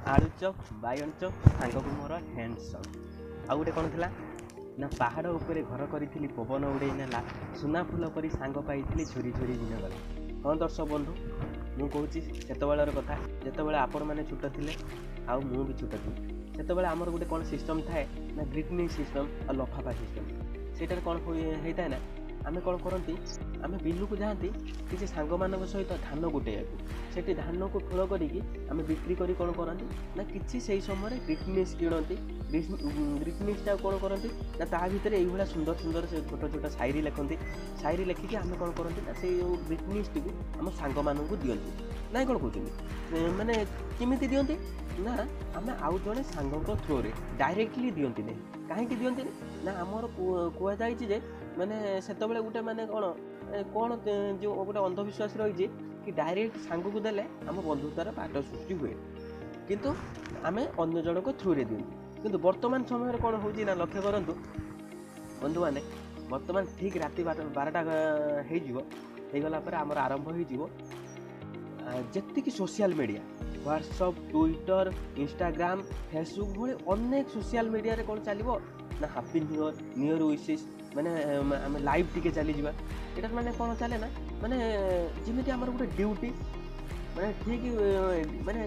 आलू चप बाइगण चप सांग को मोर हैंडसम आउ गोटे कौन थी ना पहाड़ उपरे घर करी पवन उड़े नेला सुना फूल परी सांग पाई झुरी झुरी दिन गला। हाँ दर्शक बंधु मु कहूँ सेतबेलर कथा जितेबाला आपण मैंने छुट थे आउ मु भी छुट थी से आमर गोटे कौन सिस्टम थाए ना ग्रिटनिंग सिस्टम और लफाफा सिस्टम से कौन होता है ना आम कौन करती आम बिलू को जाती किसी सांग मान सहित धान गोटेया से धान को फूल करके बिक्री करी कौन करती ना कि से समय ग्रिटनिस किणती ग्रिटनिसटा कौन करती ना ता भर ये सुंदर सुंदर से छोट छोट शायरी लिखती शायरी लिखिकी आम कौन करती ना से ग्रिटनिस टी आम सांग मान दिंती ना कौन कहते माने किमिति दिंती ना आम आउ जड़े सांग थ्रो डायरेक्टली दिंती नहीं कहीं दिंती ना आमर कहुए माने सेतबेले गोटे माने कौन जो गोटे अंधविश्वास रही कि डायरेक्ट सांग को देले आम बंधुतार बाट सृष्टि हुए किंतु आमे अन्य जन को थ्रू रे दिंती किंतु वर्तमान समय कौन होची ना लक्ष्य करंतु बंधु माने वर्तमान ठीक राति 12टा होगला पर आमर आरंभ हो जेतिकी social media WhatsApp Twitter Instagram Facebook भाई अनेक सोशल मीडिया रे कौन चलो ना हैप्पी न्यू ईयर विशेस माने आम लाइव टिके चली जावा एटा माने कौन चले ना माने जिमिति आमर गोटे ड्यूटी माने ठीक माने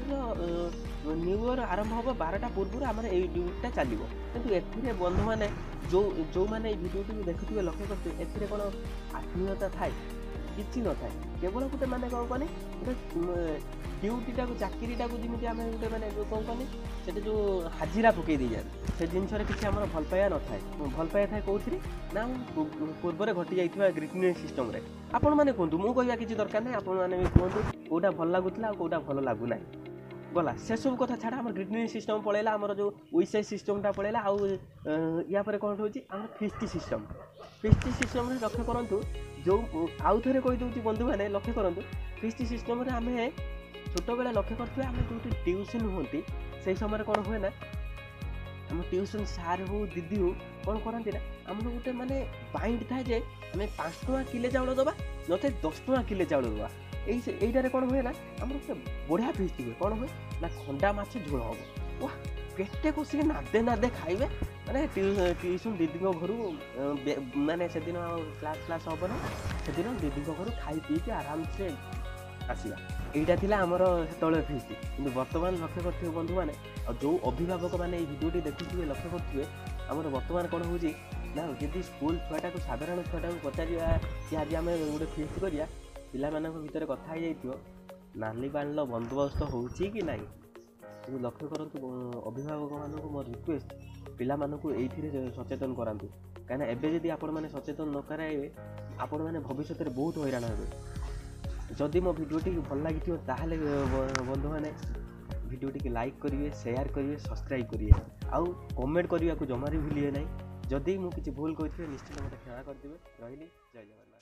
न्यू ईयर आरंभ हम 12टा पूर्व आमर ए ड्यूटीटा चलो किंतु एथिरे बंधु माने जो माने ए भिडियोटी देखुथिबे लक्ष्य करते एथिरे कौन आत्मीयता थाए किसी न थाए केवल गोटे माने कौन कहनी गोटे ड्यूटीटा चाकरीटा को जमी आम गोटे मैंने कौन कहनी से जो हाजिरा पकई दी जाए से जिनस किसी आम भल पाया न थाए भल पाया थाए कौन ना पूर्व घटी जाइए ग्रिटनिस सिस्टम रे आपण मैंने कहतु मु कहवा किसी दरकार नहीं आपण मैंने भी कहतु कौटा भल लगुला कौटा भल लगुना गला से सब कथा छाड़ा आम ग्रिटनिस सिस्टम पलैला आमर जो विशेष सिस्टमटा पलैला आउ या कौन हो फिस्टी सिस्टम लक्ष्य करूँ जो आउ थे कहीदे बंधु मैंने लक्ष्य करूँ फिस्टी सिस्टम आम छोट बेला लक्ष्य करते आम जो ट्यूशन होती से समय कौन हुए ना आम ट्यूशन सार हो दीदी हो कौन करती ना आम गोटे माने बाइंड थाए जे आम 5 टଙ୍କା किले चाउल दबा नथे 10 टଙ୍କା किले चाउल दबा यहीटारे कौन हुए ना आम गोटे बढ़िया फिस्ट हुए कौन हुए ना खंडा माछ झोल हम वाह पेटे कषिक नादे नादे खाइबे माने ट्यूशन दीदी घर माने से दिन क्लास हम ना से दिन दीदी घर खाई पी आराम से आसवा यहीटा थिला आमर सेतबेले फिस्ट कि वर्तमान लक्ष्य करते बंधु मैंने जो अभिभावक मैंने भिडियोटी देखुए लक्ष्य करुवे आमर वर्तमान कौन हो ना जब स्कूल छुआटा को साधारण छुआटा को पचार कि आज आम गोटे फिस्ट करिया पिला भितर कथा हो जाइए नाली पानी बंदोबस्त होची कि ना लक्ष्य करूँ अभिभावक मानक मोर रिक्वेस्ट पिला ये सचेतन करातु कहीं एवं जदि आपण मैंने सचेतन न कराइबे आपण मैंने भविष्य में बहुत हैरान हे जदि मो भिडियोटी भल लगी बंधु मैंने भिडियोटी लाइक करेंगे शेयर करेंगे सब्सक्राइब करेंगे आउ कमेंट करने को जमारी भूलिए ना जदि मुझे भूल कही निश्चित मत क्षमा करदे रही जय जगन्नाथ।